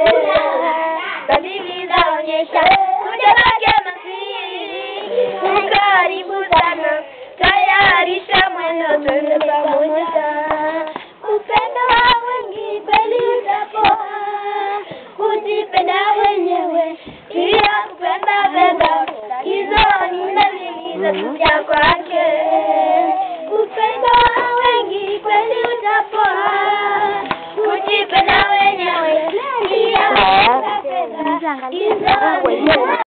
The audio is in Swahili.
dalili zaonyesha kuja kwake Masihi. Karibu sana, tayarisha mwendo twende pamoja. Upendo wa wengi kweli utapoa, kujipenda wenyewe pia kupenda. Hizo ni dalili za kuja kwake. Upendo wa wengi kweli utapoa, kujipenda wenyewe pia kupenda. Hizo ni